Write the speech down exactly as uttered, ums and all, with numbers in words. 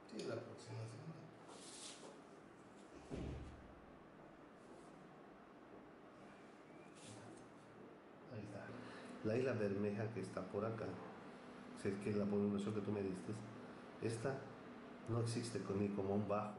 Sí, la próxima semana. Ahí está. La isla Bermeja que está por acá, si es que la población que tú me diste, esta no existe con- ni como un bajo.